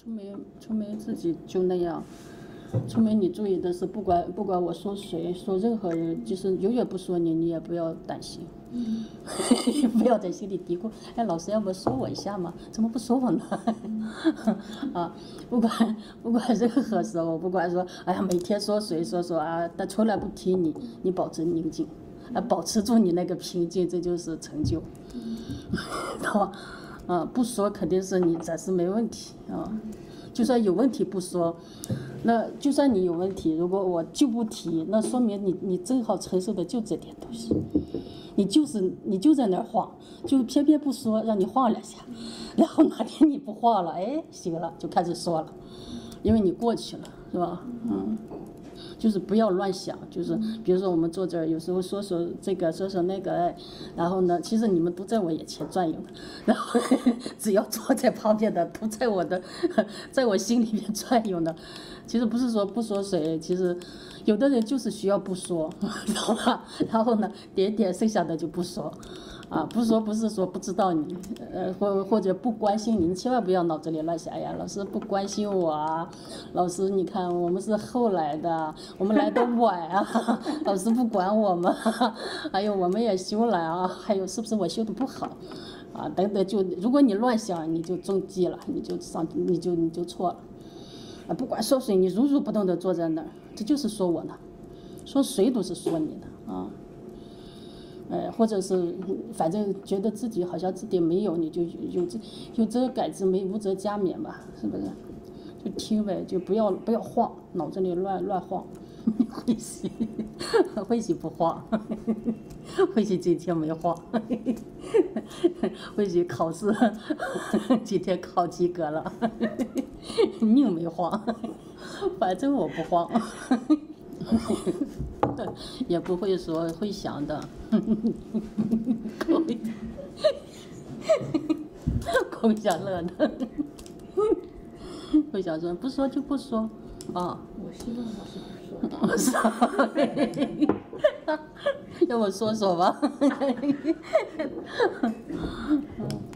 春梅自己就那样。春梅，你注意的是，不管我说谁，说任何人，就是永远不说你，你也不要担心，不要在心里嘀咕，哎，老师要不说我一下嘛？怎么不说我呢？啊，不管任何时候，不管说，哎呀，每天说谁说啊，但从来不提你，你保持宁静，保持住你那个平静，这就是成就，懂吧？不说肯定是你暂时没问题啊。就算有问题不说，那就算你有问题，如果我就不提，那说明你正好承受的就这点东西，你就在那儿晃，就偏偏不说，让你晃2下，然后哪天你不晃了，哎，行了，就开始说了，因为你过去了，是吧？就是不要乱想，就是比如说我们坐这儿，有时候说这个，说那个，哎，然后呢，其实你们都在我眼前转悠的，然后只要坐在旁边的都在我心里面转悠的。其实不是说不说谁，其实有的人就是需要不说，知道吧？然后呢，点剩下的就不说。不说不是说不知道你，或者不关心你，你千万不要脑子里乱想。哎呀，老师不关心我啊，老师你看我们是后来的，我们来的晚啊，老师不管我们，还有我们也修了啊，还有是不是我修的不好啊？等等，如果你乱想，你就中计了，你就错了。不管说谁，你如如不动的坐在那儿，这就是说我呢，说谁都是说你的啊。或者是反正觉得自己好像这点没有，你就有则改之，无则加勉吧，是不是？就听呗，就不要晃，脑子里乱晃。慧喜不晃，慧喜今天没晃，慧喜考试今天考及格了，宁没晃，反正我不晃。也不会说会想的，空想乐的，会想说不说就不说啊。 我希望老师不说，要我说吧。